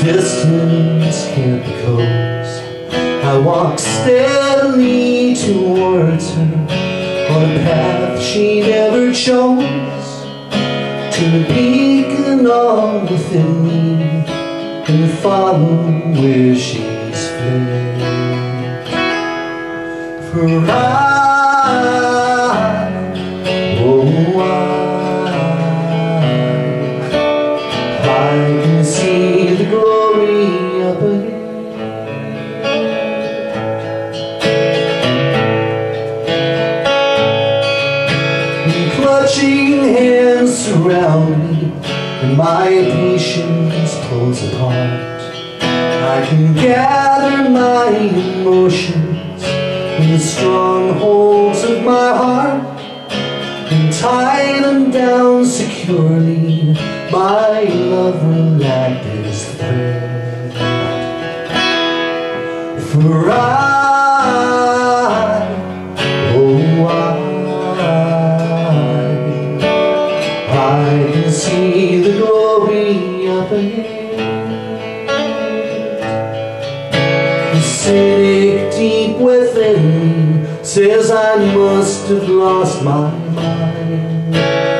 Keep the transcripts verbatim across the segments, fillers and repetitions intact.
distance can't be close. I walk steadily towards her on a path she never chose, to the beacon all within me, and follow where she's fled. For I, oh I, I can see the glory up ahead. Clutching hands surround me, and my patience pulls apart. I can gather my emotions in the strongholds of my heart, and tie them down securely. My love will act as the thread. For I, oh I, I can see the glory up ahead. The cynic deep within me says I must have lost my mind,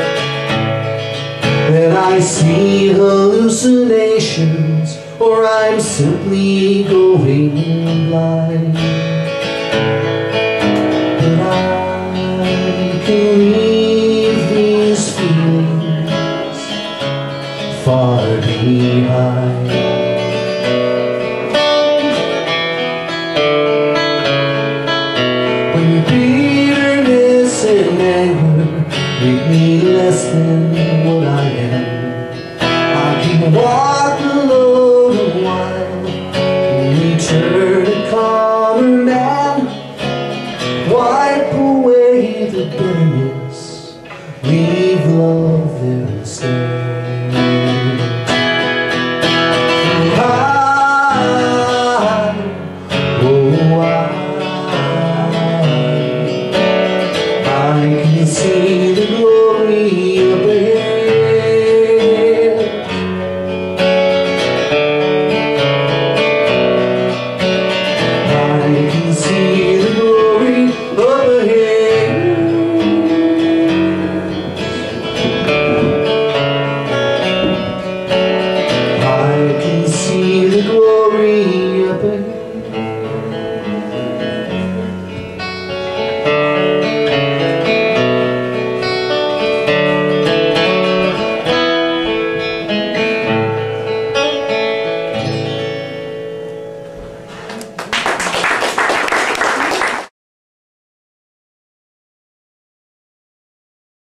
that I see hallucinations, or I'm simply going blind. But I can leave these feelings far behind. When bitterness and anger make me less than what I am, I can walk alone a while and return a calmer man, wipe away the bitterness, leave love there instead. I, oh I, I can see the glory up ahead. I can see the glory up ahead. I can see the